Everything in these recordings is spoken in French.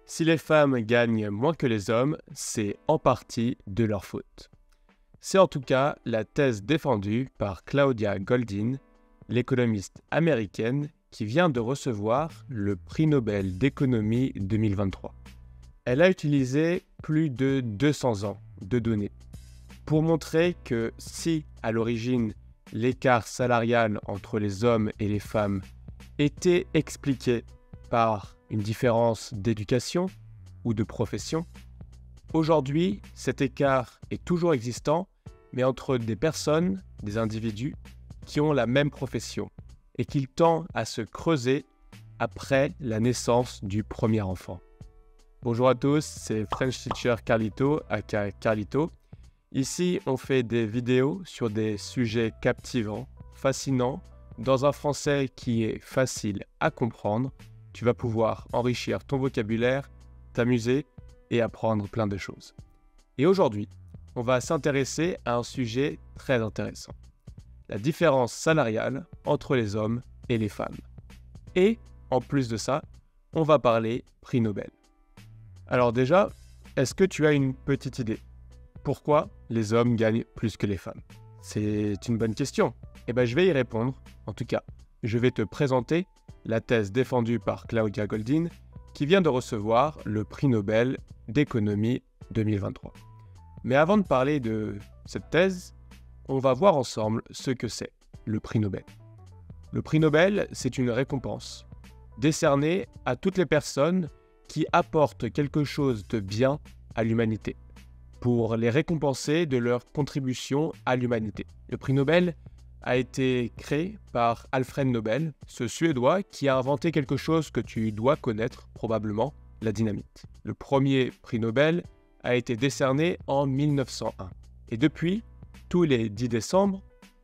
Si les femmes gagnent moins que les hommes, c'est en partie de leur faute. C'est en tout cas la thèse défendue par Claudia Goldin, l'économiste américaine qui vient de recevoir le prix Nobel d'économie 2023. Elle a utilisé plus de 200 ans de données pour montrer que si, à l'origine, l'écart salarial entre les hommes et les femmes était expliqué par une différence d'éducation ou de profession, aujourd'hui, cet écart est toujours existant, mais entre des personnes, des individus, qui ont la même profession et qu'il tend à se creuser après la naissance du premier enfant. Bonjour à tous, c'est French Teacher Carlito, aka Carlito. Ici, on fait des vidéos sur des sujets captivants, fascinants, dans un français qui est facile à comprendre. Tu vas pouvoir enrichir ton vocabulaire, t'amuser et apprendre plein de choses. Et aujourd'hui, on va s'intéresser à un sujet très intéressant. La différence salariale entre les hommes et les femmes. Et, en plus de ça, on va parler prix Nobel. Alors déjà, est-ce que tu as une petite idée? Pourquoi les hommes gagnent plus que les femmes? C'est une bonne question. Eh bien, je vais y répondre. En tout cas, je vais te présenter la thèse défendue par Claudia Goldin, qui vient de recevoir le prix Nobel d'économie 2023. Mais avant de parler de cette thèse, on va voir ensemble ce que c'est, le prix Nobel. Le prix Nobel, c'est une récompense décernée à toutes les personnes qui apportent quelque chose de bien à l'humanité, pour les récompenser de leur contribution à l'humanité. Le prix Nobel a été créé par Alfred Nobel, ce Suédois qui a inventé quelque chose que tu dois connaître probablement, la dynamite. Le premier prix Nobel a été décerné en 1901. Et depuis, tous les 10 décembre,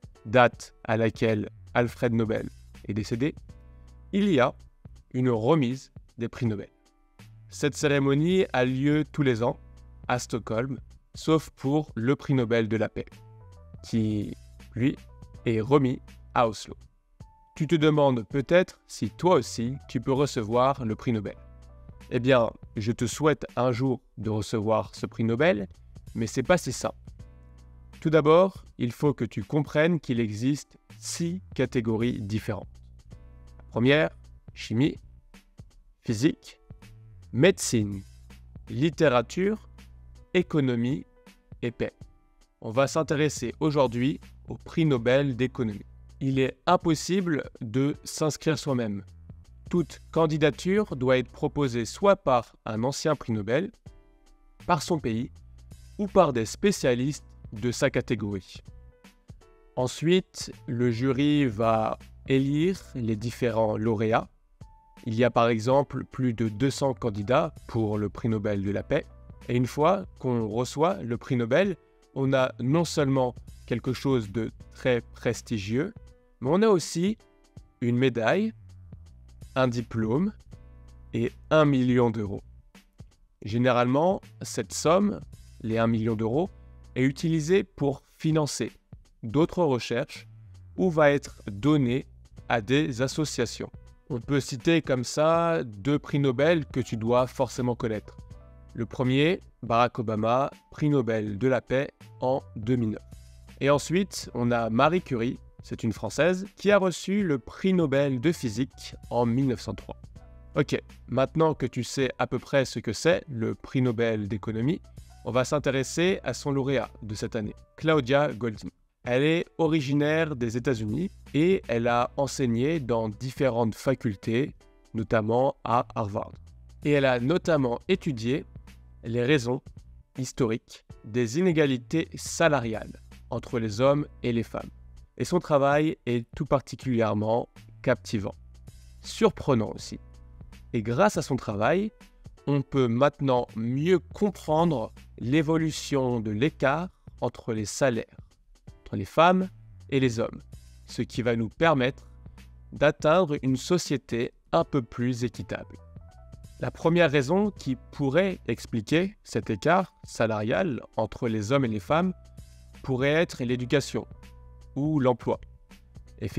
date à laquelle Alfred Nobel est décédé, il y a une remise des prix Nobel. Cette cérémonie a lieu tous les ans à Stockholm, sauf pour le prix Nobel de la paix, qui, lui, est remis à Oslo. Tu te demandes peut-être si toi aussi tu peux recevoir le prix Nobel. Eh bien, je te souhaite un jour de recevoir ce prix Nobel, mais c'est pas si simple. Tout d'abord, il faut que tu comprennes qu'il existe 6 catégories différentes. La première, chimie, physique, médecine, littérature, économie et paix. On va s'intéresser aujourd'hui au prix Nobel d'économie. Il est impossible de s'inscrire soi-même. Toute candidature doit être proposée soit par un ancien prix Nobel, par son pays, ou par des spécialistes de sa catégorie. Ensuite, le jury va élire les différents lauréats. Il y a par exemple plus de 200 candidats pour le prix Nobel de la paix. Et une fois qu'on reçoit le prix Nobel, on a non seulement quelque chose de très prestigieux, mais on a aussi une médaille, un diplôme et 1 million d'euros. Généralement, cette somme, les 1 million d'euros, est utilisée pour financer d'autres recherches ou va être donnée à des associations. On peut citer comme ça 2 prix Nobel que tu dois forcément connaître. Le premier, Barack Obama, prix Nobel de la paix en 2009. Et ensuite, on a Marie Curie, c'est une Française, qui a reçu le prix Nobel de physique en 1903. Ok, maintenant que tu sais à peu près ce que c'est, le prix Nobel d'économie, on va s'intéresser à son lauréat de cette année, Claudia Goldin. Elle est originaire des États-Unis et elle a enseigné dans différentes facultés, notamment à Harvard. Et elle a notamment étudié les raisons historiques des inégalités salariales entre les hommes et les femmes. Et son travail est tout particulièrement captivant, surprenant aussi. Et grâce à son travail, on peut maintenant mieux comprendre l'évolution de l'écart entre les salaires, entre les femmes et les hommes, ce qui va nous permettre d'atteindre une société un peu plus équitable. La première raison qui pourrait expliquer cet écart salarial entre les hommes et les femmes pourrait être l'éducation ou l'emploi.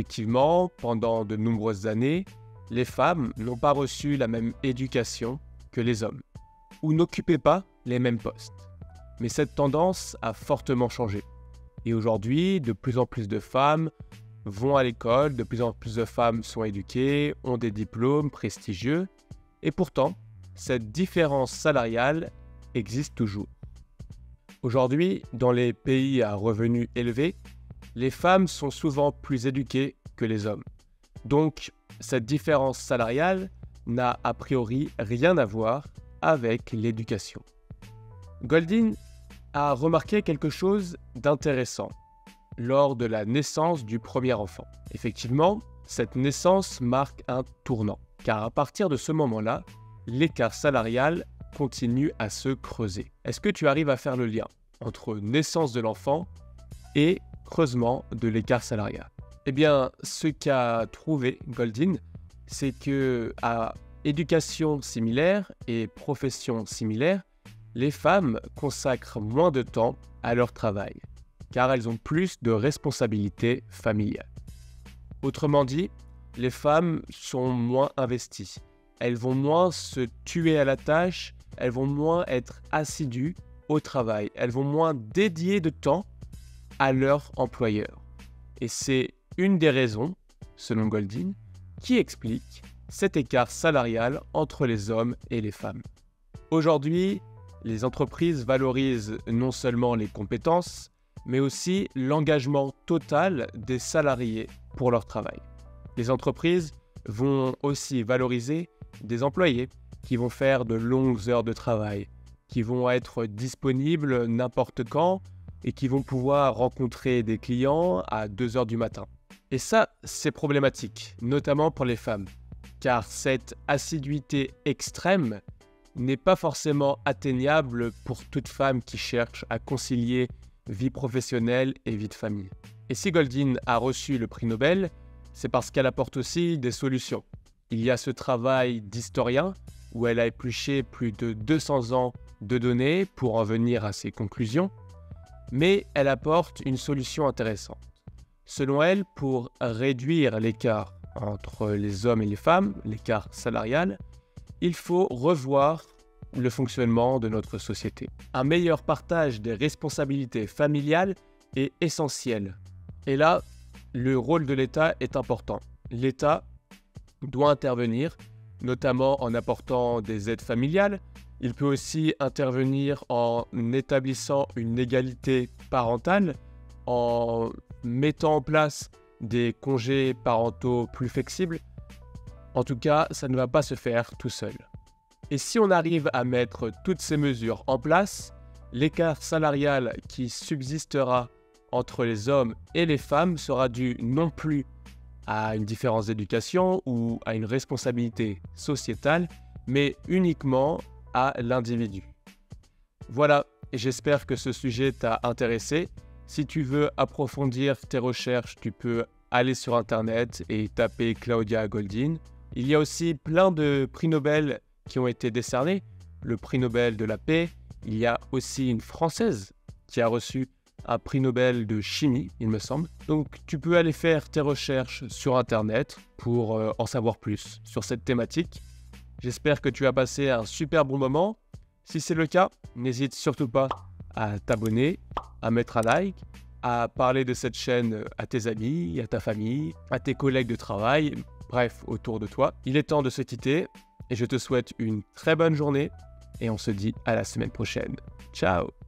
Effectivement, pendant de nombreuses années, les femmes n'ont pas reçu la même éducation que les hommes, ou n'occupaient pas les mêmes postes. Mais cette tendance a fortement changé. Et aujourd'hui, de plus en plus de femmes vont à l'école, de plus en plus de femmes sont éduquées, ont des diplômes prestigieux, et pourtant, cette différence salariale existe toujours. Aujourd'hui, dans les pays à revenus élevés, les femmes sont souvent plus éduquées que les hommes. Donc, cette différence salariale n'a a priori rien à voir avec l'éducation. Goldin a remarqué quelque chose d'intéressant lors de la naissance du premier enfant. Effectivement, cette naissance marque un tournant, car à partir de ce moment-là, l'écart salarial continue à se creuser. Est-ce que tu arrives à faire le lien entre naissance de l'enfant et creusement de l'écart salarial? Eh bien, ce qu'a trouvé Goldin, c'est que à éducation similaire et profession similaire, les femmes consacrent moins de temps à leur travail, car elles ont plus de responsabilités familiales. Autrement dit, les femmes sont moins investies. Elles vont moins se tuer à la tâche, elles vont moins être assidues au travail, elles vont moins dédier de temps à leur employeur. Et c'est une des raisons, selon Goldin, qui explique cet écart salarial entre les hommes et les femmes. Aujourd'hui, les entreprises valorisent non seulement les compétences, mais aussi l'engagement total des salariés pour leur travail. Les entreprises vont aussi valoriser des employés qui vont faire de longues heures de travail, qui vont être disponibles n'importe quand et qui vont pouvoir rencontrer des clients à 2 heures du matin. Et ça, c'est problématique, notamment pour les femmes, car cette assiduité extrême n'est pas forcément atteignable pour toute femme qui cherche à concilier vie professionnelle et vie de famille. Et si Goldin a reçu le prix Nobel, c'est parce qu'elle apporte aussi des solutions. Il y a ce travail d'historien où elle a épluché plus de 200 ans de données pour en venir à ses conclusions, mais elle apporte une solution intéressante. Selon elle, pour réduire l'écart entre les hommes et les femmes, l'écart salarial, il faut revoir le fonctionnement de notre société. Un meilleur partage des responsabilités familiales est essentiel. Et là, le rôle de l'État est important. L'État doit intervenir, notamment en apportant des aides familiales. Il peut aussi intervenir en établissant une égalité parentale, en mettant en place des congés parentaux plus flexibles. En tout cas, ça ne va pas se faire tout seul. Et si on arrive à mettre toutes ces mesures en place, l'écart salarial qui subsistera entre les hommes et les femmes sera dû non plus à une différence d'éducation ou à une responsabilité sociétale, mais uniquement à l'individu. Voilà, et j'espère que ce sujet t'a intéressé. Si tu veux approfondir tes recherches, tu peux aller sur Internet et taper Claudia Goldin. Il y a aussi plein de prix Nobel qui ont été décernés. Le prix Nobel de la paix. Il y a aussi une Française qui a reçu un prix Nobel de chimie, il me semble. Donc tu peux aller faire tes recherches sur Internet pour en savoir plus sur cette thématique. J'espère que tu as passé un super bon moment. Si c'est le cas, n'hésite surtout pas à t'abonner, à mettre un like, à parler de cette chaîne à tes amis, à ta famille, à tes collègues de travail, bref, autour de toi. Il est temps de se quitter et je te souhaite une très bonne journée et on se dit à la semaine prochaine. Ciao!